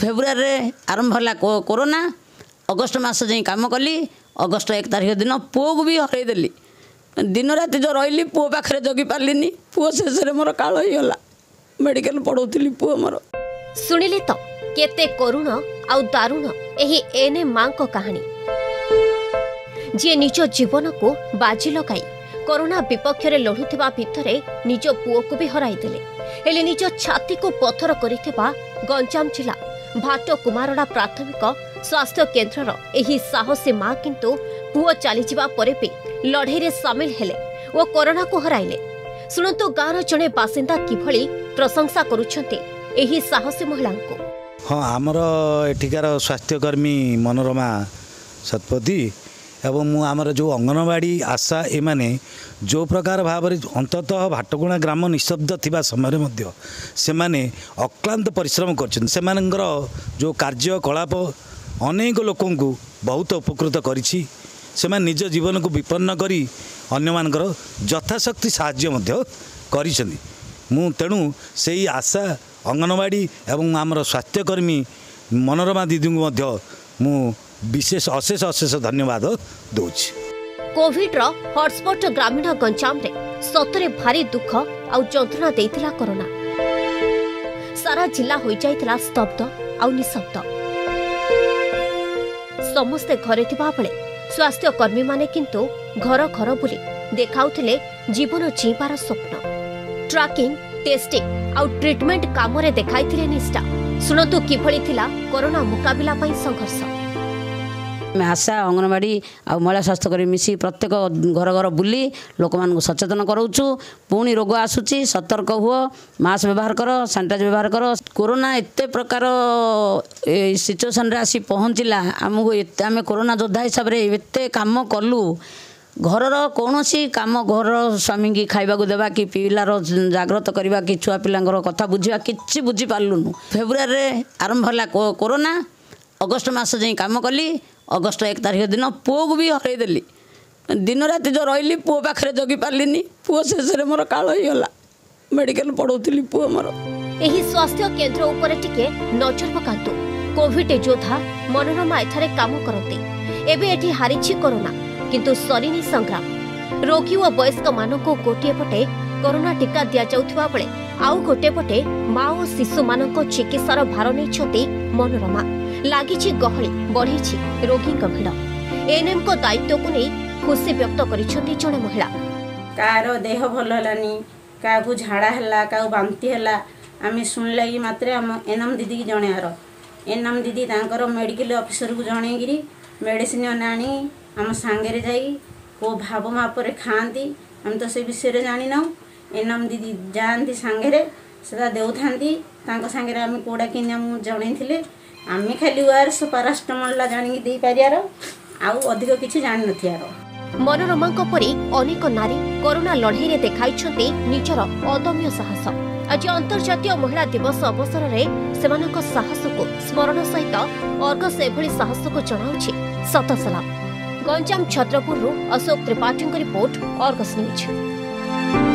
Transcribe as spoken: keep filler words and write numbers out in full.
February आरंभ है corona August मास जाई काम कली अगस्ट एक तारीख दिन पुओ को भी हरईदेली दिन राति जो रही पुओ पाखे जगी पार्लिनी पुओ शेष मोर काल होगा मेडिकल पढ़ौली पुओ मोर शुणिले तो केते करुण आउ दारुण एही एने मां को कहानी जी निज जीवन को बाजी लगाई कोरोना विपक्ष में लड़ुवा भितर निज पुओ को भी हरईदेले हेले निज छाती को पथर करिथिबा गंजाम जिला भाट कुमारड़ा प्राथमिक स्वास्थ्य केन्द्रर एही साहसी मां किंतु पुओ चलीजा परे भी लड़ई रे सामिल हेले और कोरोना को हराइले। शुणु गाँव जड़े बासिंदा किभली प्रशंसा करुछन्ते एही साहसी महिला को। हाँ आमर एठिकार स्वास्थ्यकर्मी मनोरमा शतपथी एवं मु आमर जो अंगनवाड़ी आशा एमाने जो प्रकार भाव अंततः भाटकुणा ग्राम निशब्द थिबा समय मध्य सेमाने अक्लांत परिश्रम करछन सेमानंगर जो कार्यकलाप अनेक लोकों को बहुत उपकृत करिछि सेमान निज जीवन को विपन्न करी अन्य मानकर यथाशक्ति साहाय्य मध्य करिछन्ति मु तेणु सेही आशा अंगनवाड़ी एवं आमर स्वास्थ्यकर्मी मनोरमा दीदी को मध्य मु विशेष अशेष अशेष धन्यवाद दौची। कोविड रो हॉटस्पॉट ग्रामीण गंजाम रे सतरे भारी दुख आउ जंत्रणा देइतिला कोरोना सारा जिला होई जाइतिला स्तब्ध आउ निशब्द समस्ते घरे थिबा बेले स्वास्थ्य कर्मी माने किंतु घर घर बुली देखाउथिले जीवन जीवार स्वप्न ट्रैकिंग टेस्टिंग आउ ट्रीटमेंट काम रे देखाइथिले निष्ठा सुनतु किभली थिला कोरोना मुकाबिला पई संघर्ष। मैं आशा अंगनवाड़ी आ महिला स्वास्थ्यकर्मी मिसी प्रत्येक घर घर बुली लोक मान सचेतन कराऊँ पुणी रोग आसूची सतर्क हुओ मास्क व्यवहार कर सानिटाइज व्यवहार कर कोरोना एते प्रकार सिचुएसन रे आसी पहुँचला आमको आम कोरोना योद्धा हिसाब से एते काम कलु घरर कौन काम घर स्वामी की खाइबा देवा कि पिलार जागृत करवा कि छुआ पिलांकर कथा बुझा कि बुझी पार्लुनु फेब्रुआरी आरंभ है कोरोना अगस्ट मास जाई काम कली अगस्ट एक तारीख दिन पुओ को भी हरईदेली दिन राति जो रही पुओ पाखे जगी पार्लिनी पुओ शेष मोर काल होगा मेडिकल पढ़ौली पुओ मोर एही स्वास्थ्य केन्द्र उपरे टिके नजर पकातु कोविड योद्धा मनोरमा एठारे काम करते एबे एठी हारिछि कोरोना किंतु सरीनी संग्राम रोगी और वयस्क मानक गोटे पटे कोरोना टीका दिया जाउथिबा बेले आउ गोटे पटे माँ और शिशु मानक चिकित्सार भार नहीं मनोरमा लागिछि गहली बढ़ी रोगी भिड़ एएनएम को दायित्व को नहीं खुशी व्यक्त करिसेंती जणे महिला कार देह भल हलानी का झाड़ा है का बांति है आम शुणिला कि मात्र आम एनएम दीदी की जणेयार एनएम दीदी तांकर मेडिकल ऑफिसर को जनईकि मेडिसिन आनी आम सांगे जाई को भाव मापर खाती आम तो से विषय जानी ना एनएम दीदी जाती सांगे से देता सांगे आम कौड़ा कि जनई आम खाली ओआरएस पारास्टामोल जाणी दे पारियार आउ अधिक किसी जान नथियार मनोरमा परी अनेक नारी कोरोना लड़ई रे देखाइछन्ती निजर अदम्य साहस आज अंतर्जातीय महिला दिवस अवसर में सेमानक साहस को स्मरण सहित अर्गस एभली साहस को जनाउछि सत सलाम। Ganjam Chhatrapur Ashok Tripathi report Argus news.